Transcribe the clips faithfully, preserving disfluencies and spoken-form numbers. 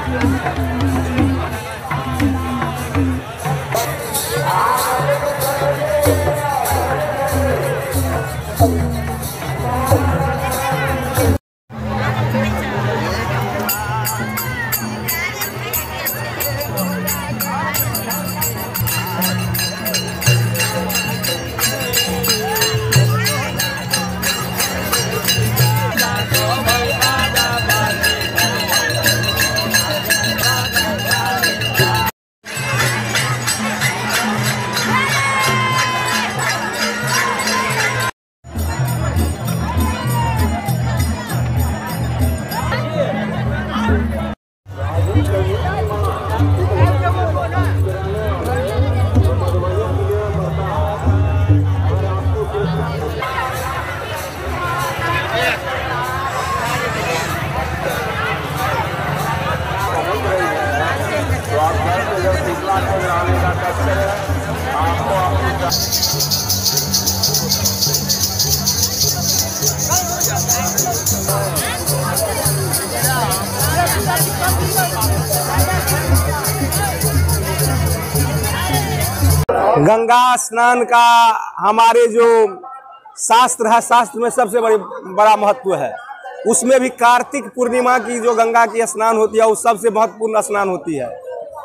गंगा स्नान का हमारे जो शास्त्र है, शास्त्र में सबसे बड़ी बड़ा महत्व है। उसमें भी कार्तिक पूर्णिमा की जो गंगा की स्नान होती है, वो सबसे महत्वपूर्ण स्नान होती है।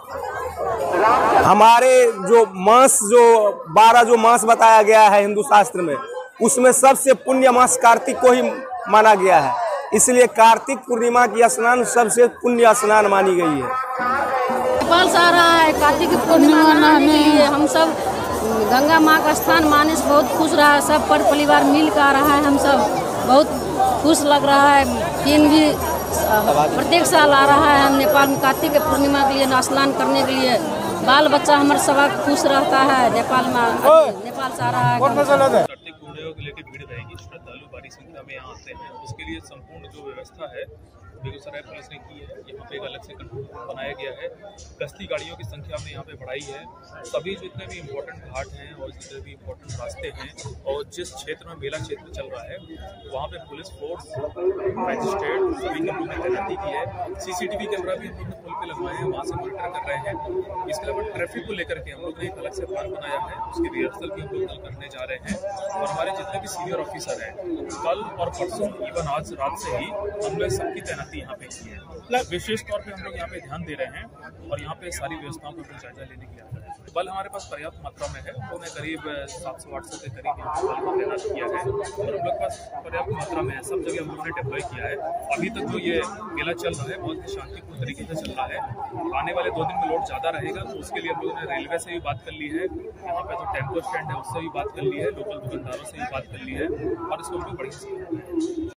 हमारे जो मास जो बारह जो मास बताया गया है हिंदू शास्त्र में, उसमें सबसे पुण्य मास कार्तिक को ही माना गया है। इसलिए कार्तिक पूर्णिमा की स्नान सबसे पुण्य स्नान मानी गई है। नेपाल से आ रहा है कार्तिक पूर्णिमा मनाने के लिए। हम सब गंगा माँ का स्थान माने से बहुत खुश रहा है। सब पर परिवार मिल कर आ रहा है। हम सब बहुत खुश लग रहा है। फिर भी प्रत्येक साल आ रहा है हम नेपाल में कार्तिक पूर्णिमा के लिए स्नान करने के लिए। बाल बच्चा हमारे सब खुश रहता है। नेपाल में नेपाल से आ रहा है। कार्तिक पूर्णिमा को लेकर भीड़ रहेगी। श्रद्धालु भारी संख्या में यहाँ आते हैं। उसके लिए संपूर्ण जो व्यवस्था है बेगूसराय पुलिस ने की है। यहाँ पे एक अलग से कंट्रोल बनाया गया है। गश्ती गाड़ियों की संख्या में यहाँ पे बढ़ाई है। सभी जितने भी इम्पोर्टेंट घाट हैं और जितने भी इम्पोर्टेंट रास्ते हैं और जिस क्षेत्र में मेला क्षेत्र चल रहा है, वहाँ पे पुलिस फोर्स, मजिस्ट्रेट सभी कैमरों में तैनाती की है। सीसीटीवी कैमरा भी हम लोग ने पुल पे लगवाए हैं, वहाँ से मॉनिटर कर रहे हैं। इसके अलावा ट्रैफिक को लेकर के हम लोग ने एक अलग से प्लान बनाया है। उसकी रिहर्सल भी हम लोग कल करने जा रहे हैं। और हमारे जितने भी सीनियर ऑफिसर हैं, कल और परसों इवन आज रात से ही हमने सबकी तैनाती यहाँ पे की है। विशेष तौर पे हम लोग यहाँ पे ध्यान दे रहे हैं और यहाँ पे सारी व्यवस्थाओं पर जायजा लेने के लिए आए हैं। बल हमारे पास पर्याप्त मात्रा में है। उन्होंने करीब सात सौ आठ सौ के करीब यहाँ बल को तैनात किया है और हम लोग पास पर्याप्त मात्रा में है। सब जगह हम लोगों ने डिप्लॉय किया है। अभी तक जो ये मेला चल रहा है बहुत ही शांतिपूर्ण तरीके से चल रहा है। आने वाले दो दिन में लोड ज्यादा रहेगा, तो उसके लिए हम लोगों ने रेलवे से भी बात कर ली है। यहाँ पे जो टेम्पो स्टैंड है उससे भी बात कर ली है, लोकल दुकानदारों से भी बात कर ली है और इसको हम लोग बढ़िया से